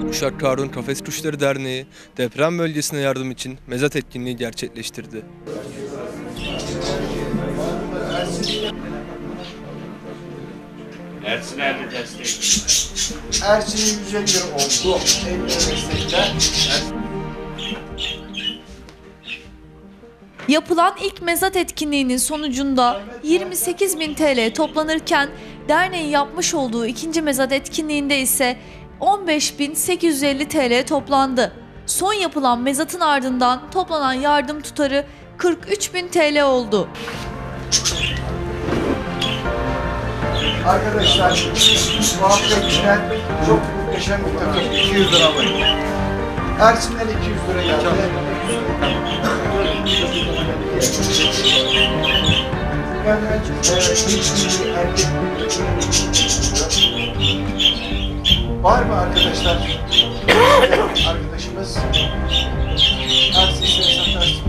Uşak Karun Kafes Kuşları Derneği deprem bölgesine yardım için mezat etkinliği gerçekleştirdi. Ersin 50 destek. Ersin'in 150 lira oldu. 50 destekler. Yapılan ilk mezat etkinliğinin sonucunda 28.000 TL toplanırken derneğin yapmış olduğu ikinci mezat etkinliğinde ise 15.850 TL toplandı. Son yapılan mezatın ardından toplanan yardım tutarı 43.000 TL oldu. Arkadaşlar muhabbetçiler çok muhteşem bir takım. 200 lira var. Ersin'den 200 lira geldi. Var mı arkadaşlar? Arkadaşımız Ersin Sesat.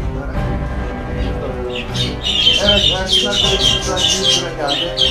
Evet, Ersin arkadaşımızdan 100 lira geldi.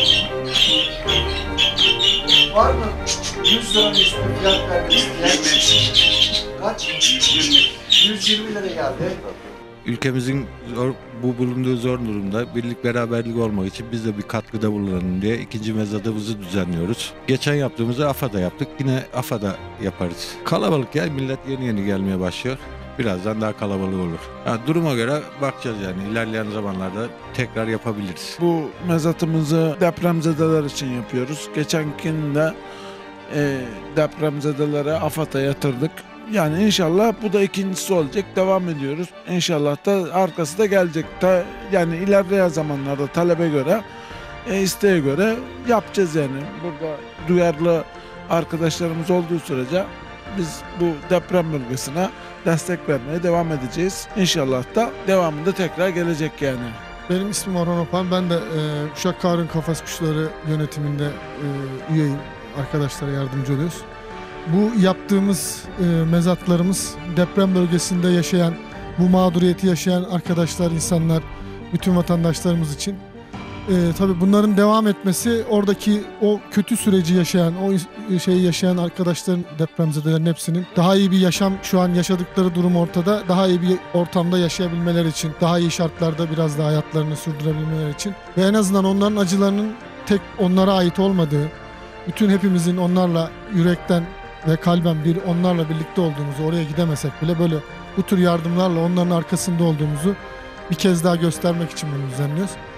Var mı? 100 lira üstü fiyat vermek isteyen? Kaç? 120 lira geldi. Ülkemizin bulunduğu zor durumda birlik beraberlik olmak için biz de bir katkıda bulunalım diye ikinci mezatımızı düzenliyoruz. Geçen yaptığımızı AFA'da yaptık. Yine AFA'da yaparız. Kalabalık ya, millet yeni gelmeye başlıyor. Birazdan daha kalabalık olur. Duruma göre bakacağız yani. İlerleyen zamanlarda tekrar yapabiliriz. Bu mezatımızı depremzedeler için yapıyoruz. Geçen gün de depremzedelere AFAD'a yatırdık. Yani inşallah bu da ikincisi olacak. Devam ediyoruz. İnşallah da arkası da gelecek. Yani ilerleyen zamanlarda talebe göre, isteğe göre yapacağız yani. Burada duyarlı arkadaşlarımız olduğu sürece biz bu deprem bölgesine destek vermeye devam edeceğiz. İnşallah da devamında tekrar gelecek yani. Benim ismim Orhan Opan. Ben de Uşak Karun Kafes Kuşları yönetiminde üyeyim. Arkadaşlara yardımcı oluyoruz. Bu yaptığımız mezatlarımız deprem bölgesinde yaşayan, bu mağduriyeti yaşayan arkadaşlar, insanlar, bütün vatandaşlarımız için. Tabii bunların devam etmesi, oradaki o kötü süreci yaşayan, o şeyi yaşayan arkadaşların, depremzedelerin hepsinin daha iyi bir yaşam, şu an yaşadıkları durum ortada, daha iyi bir ortamda yaşayabilmeleri için, daha iyi şartlarda biraz daha hayatlarını sürdürebilmeleri için ve en azından onların acılarının tek onlara ait olmadığı, bütün hepimizin onlarla yürekten ve kalben onlarla birlikte olduğumuzu, oraya gidemesek bile böyle bu tür yardımlarla onların arkasında olduğumuzu bir kez daha göstermek için bunu düzenliyoruz.